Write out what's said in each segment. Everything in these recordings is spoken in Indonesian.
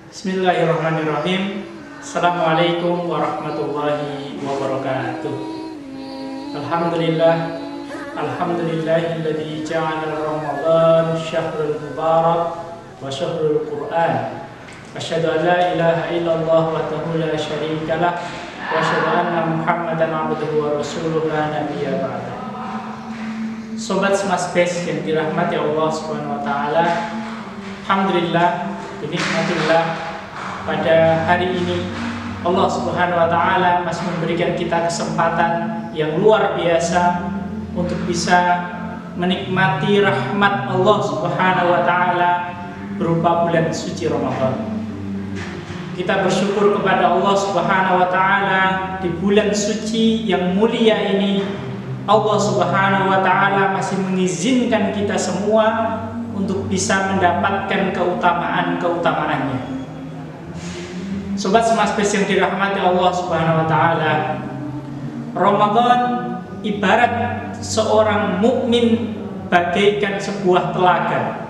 Bismillahirrahmanirrahim. Assalamualaikum warahmatullahi wabarakatuh. Alhamdulillahilladzi ja'ala Ramadan syahrul mubarak wa syahrul Qur'an. Asyhadu an la ilaha illallah wahdahu la syarikalah wa asyhadu anna Muhammadan abduhu wa rasuluhu la nabiyya ba'da. Sobat Smart Space yang dirahmati Allah Subhanahu wa taala, alhamdulillah, binikmatillah, pada hari ini Allah Subhanahu wa taala masih memberikan kita kesempatan yang luar biasa untuk bisa menikmati rahmat Allah Subhanahu wa taala berupa bulan suci Ramadan. Kita bersyukur kepada Allah Subhanahu wa taala di bulan suci yang mulia ini. Allah Subhanahu wa taala masih mengizinkan kita semua untuk bisa mendapatkan keutamaan-keutamaannya. Sobat Smart Space yang dirahmati Allah Subhanahu wa taala, Ramadan ibarat seorang mukmin bagaikan sebuah telaga.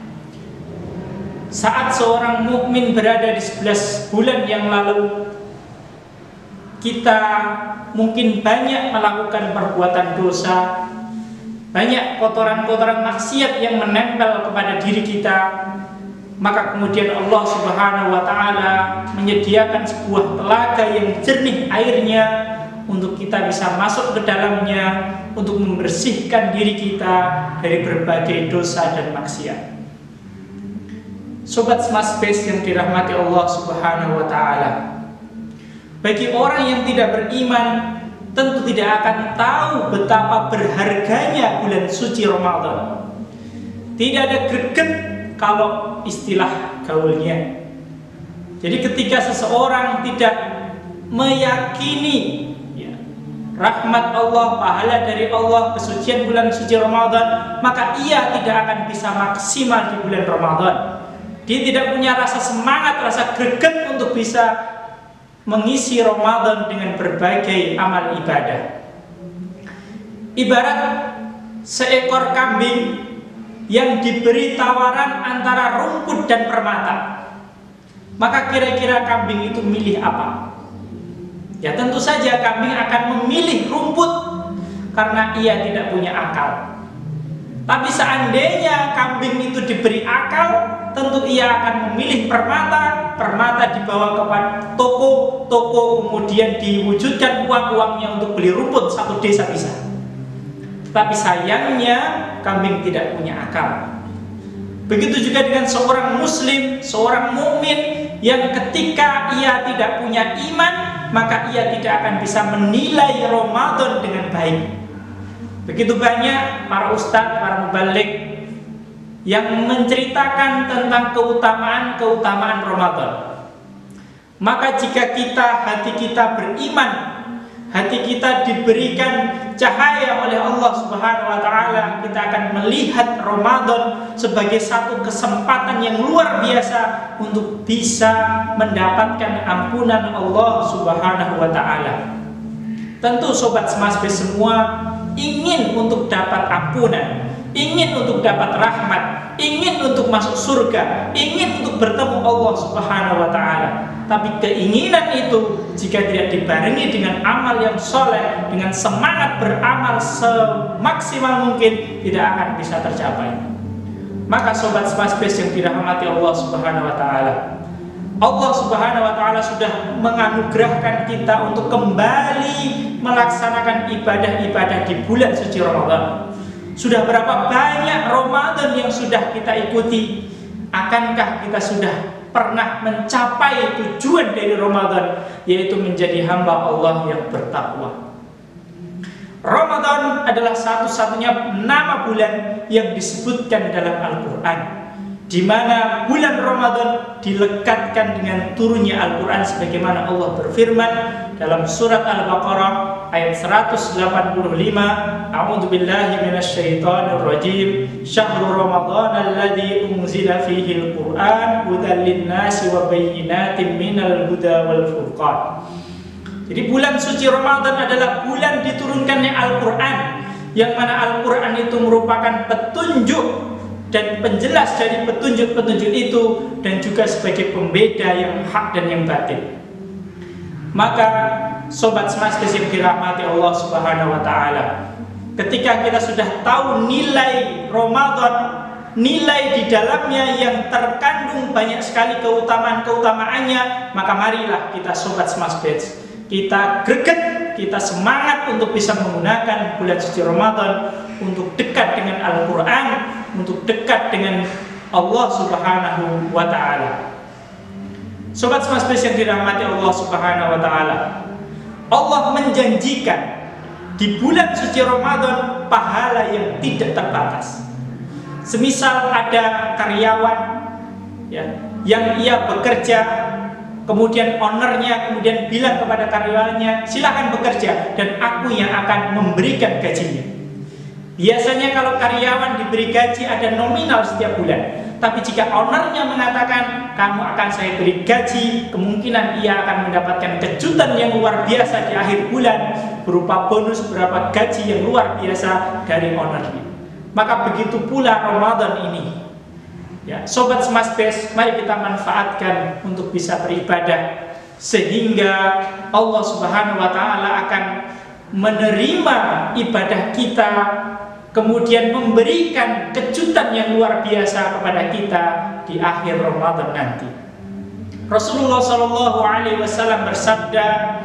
Saat seorang mukmin berada di 11 bulan yang lalu, kita mungkin banyak melakukan perbuatan dosa, banyak kotoran-kotoran maksiat yang menempel kepada diri kita. Maka kemudian Allah Subhanahu wa taala menyediakan sebuah telaga yang jernih airnya untuk kita bisa masuk ke dalamnya untuk membersihkan diri kita dari berbagai dosa dan maksiat. Sobat Smart Space yang dirahmati Allah Subhanahu wa taala, bagi orang yang tidak beriman tentu tidak akan tahu betapa berharganya bulan suci Ramadan. Tidak ada greget kalau istilah gaulnya. Jadi ketika seseorang tidak meyakini rahmat Allah, pahala dari Allah, kesucian bulan suci Ramadan, maka ia tidak akan bisa maksimal di bulan Ramadan. Dia tidak punya rasa semangat, rasa greget untuk bisa mengisi Ramadan dengan berbagai amal ibadah. Ibarat seekor kambing yang diberi tawaran antara rumput dan permata. Maka kira-kira kambing itu milih apa? Ya tentu saja kambing akan memilih rumput karena ia tidak punya akal. Tapi seandainya kambing itu diberi akal, tentu ia akan memilih permata. Permata dibawa ke toko, kemudian diwujudkan uang-uangnya untuk beli rumput satu desa bisa. Tapi sayangnya kambing tidak punya akal. Begitu juga dengan seorang muslim, seorang mukmin yang ketika ia tidak punya iman, maka ia tidak akan bisa menilai Ramadan dengan baik. Begitu banyak para ustadz, para mubalik yang menceritakan tentang keutamaan Ramadan. Maka jika hati kita beriman, hati kita diberikan cahaya oleh Allah Subhanahu wa taala, kita akan melihat Ramadan sebagai satu kesempatan yang luar biasa untuk bisa mendapatkan ampunan Allah Subhanahu wa taala. Tentu sobat Smart Space semua ingin untuk dapat ampunan, ingin untuk dapat rahmat, ingin untuk masuk surga, ingin untuk bertemu Allah Subhanahu wa taala. Tapi keinginan itu jika tidak dibarengi dengan amal yang soleh, dengan semangat beramal semaksimal mungkin, tidak akan bisa tercapai. Maka sobat Smart Space yang dirahmati Allah Subhanahu wa taala, Allah Subhanahu wa taala sudah menganugerahkan kita untuk kembali melaksanakan ibadah-ibadah di bulan suci Ramadan. Sudah berapa banyak Ramadan yang sudah kita ikuti? Akankah kita sudah pernah mencapai tujuan dari Ramadan, yaitu menjadi hamba Allah yang bertakwa? Ramadan adalah satu-satunya nama bulan yang disebutkan dalam Al-Quran, di mana bulan Ramadan dilekatkan dengan turunnya Al-Quran, sebagaimana Allah berfirman dalam surat Al-Baqarah ayat 185, A'udzubillahi minasyaitonir rajim, Syahrul Ramadan alladzi unzila fihi al-Qur'an hudan lin-nasi wa bayyinatin minal huda wal furqan. Jadi bulan suci Ramadan adalah bulan diturunkannya Al-Quran, yang mana Al-Quran itu merupakan petunjuk dan penjelas dari petunjuk-petunjuk itu, dan juga sebagai pembeda yang hak dan yang batin. Maka sobat Smart Space yang dirahmati Allah Subhanahu wa taala, ketika kita sudah tahu nilai Ramadan, nilai di dalamnya yang terkandung banyak sekali keutamaan-keutamaannya, maka marilah kita sobat Smart Space, kita greget, kita semangat untuk bisa menggunakan bulan suci Ramadan untuk dekat dengan Al-Quran, untuk dekat dengan Allah Subhanahu wa ta'ala. Sobat Smart Space yang dirahmati Allah Subhanahu wa ta'ala, Allah menjanjikan di bulan suci Ramadan pahala yang tidak terbatas. Semisal ada karyawan ya, yang ia bekerja, kemudian ownernya kemudian bilang kepada karyawannya, silakan bekerja dan aku yang akan memberikan gajinya. Biasanya kalau karyawan diberi gaji ada nominal setiap bulan, tapi jika ownernya mengatakan kamu akan saya beri gaji, kemungkinan ia akan mendapatkan kejutan yang luar biasa di akhir bulan, berupa bonus berapa gaji yang luar biasa dari ownernya. Maka begitu pula Ramadan ini ya, sobat Smart Space, mari kita manfaatkan untuk bisa beribadah, sehingga Allah Subhanahu wa ta'ala akan menerima ibadah kita, kemudian memberikan kejutan yang luar biasa kepada kita di akhir Ramadan nanti. Rasulullah Shallallahu Alaihi Wasallam bersabda,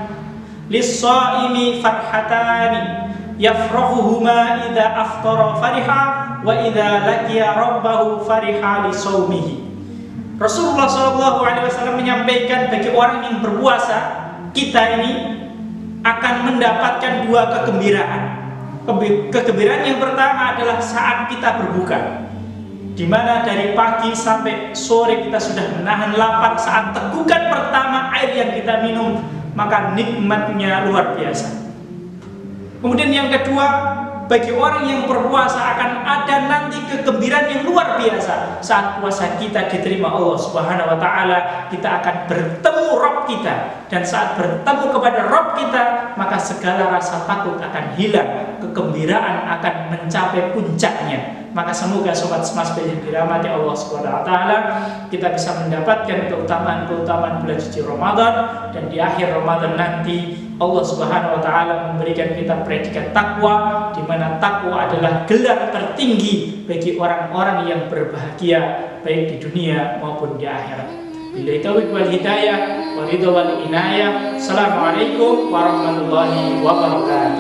"Lis-shaimi farhatani, yafrahuhuma idza aftara fariha, wa idza laqiya rabbahu fariha li shaumihi." Rasulullah Shallallahu Alaihi Wasallam menyampaikan bagi orang yang berpuasa, kita ini akan mendapatkan dua kegembiraan. Kegembiraan yang pertama adalah saat kita berbuka, di mana dari pagi sampai sore kita sudah menahan lapar. Saat tegukan pertama air yang kita minum, maka nikmatnya luar biasa. Kemudian yang kedua, bagi orang yang berpuasa akan ada nanti kegembiraan yang luar biasa. Saat puasa kita diterima Allah Subhanahu wa ta'ala, kita akan bertemu Rabb kita, dan saat bertemu kepada Rabb kita, maka segala rasa takut akan hilang, kegembiraan akan mencapai puncaknya. Maka semoga sobat Smart Space yang dirahmati Allah Subhanahu wa ta'ala, kita bisa mendapatkan keutamaan-keutamaan bulan suci Ramadan, dan di akhir Ramadan nanti Allah Subhanahu wa ta'ala memberikan kita predikat takwa, di mana takwa adalah gelar tertinggi bagi orang-orang yang berbahagia baik di dunia maupun di akhirat. Billahi taufiq wal hidayah, wa ridha wal inayah. Assalamualaikum warahmatullahi wabarakatuh.